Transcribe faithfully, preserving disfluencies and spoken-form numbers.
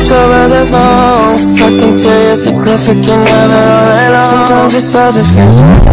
talk over the phone, talking to your significant other all night long. Sometimes it's all the friends.